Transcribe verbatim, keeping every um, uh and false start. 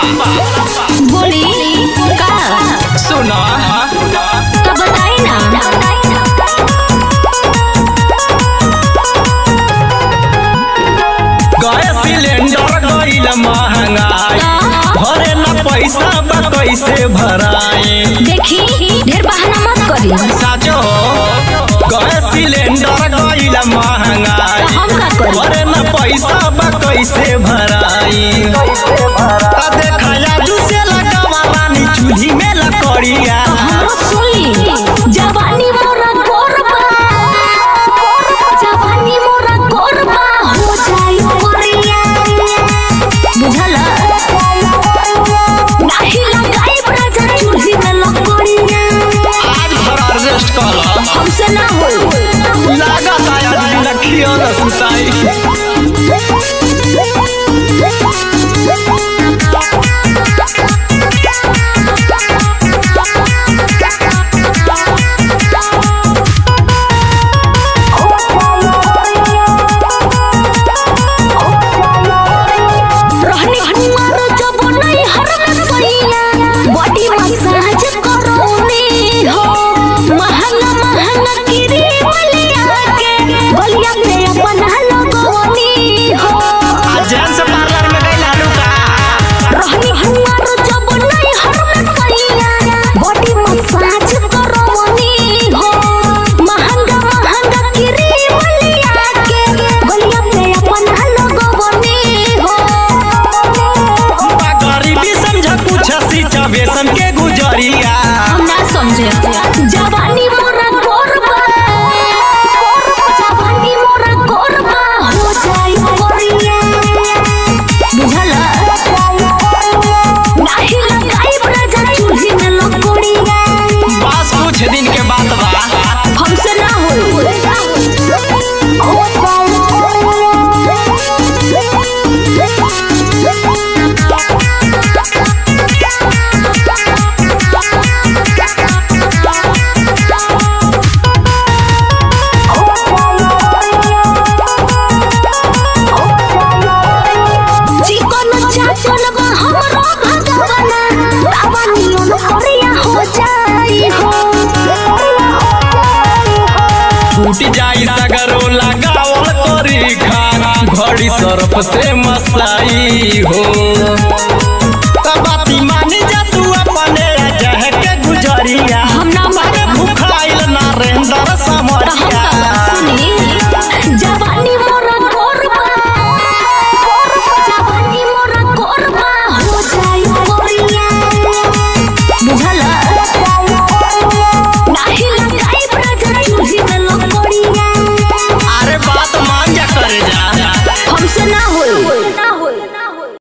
बोली का सुना तो बताई ना। गैस सिलेंडर गइल महंगाई, भरे ना पैसा बा कैसे भराए। देखी ढेर बहाना मत करी। साचो गैस सिलेंडर गइल महंगाई, भरे ना पैसा बा कैसे भराई। देखा दूसरे लगावा रानी चूल्ही में लकड़िया। हमरो सुनी जवानी मोरा गोरबा, जवानी मोरा गोरबा हो जाई करिया। बुझला नाही लगाई राजा चूल्ही में लकड़िया। आज भर एडजस्ट कर ला, हमसे ना हो लागा आया दिन खियो न सुताई। बेसन के गुजरिया हम ना समझे। जवानी मोरा गोरबा, जवानी मोरा गोरबा हो जाई करिया। बुझला नाही लगाई राजा चूल्ही में लकड़िया। बस कुछ दिन के बात बा, हमसे ना हो टूट जाई सगरो लगावल तोरी खाना, घड़ी सरफ से मसाई हो।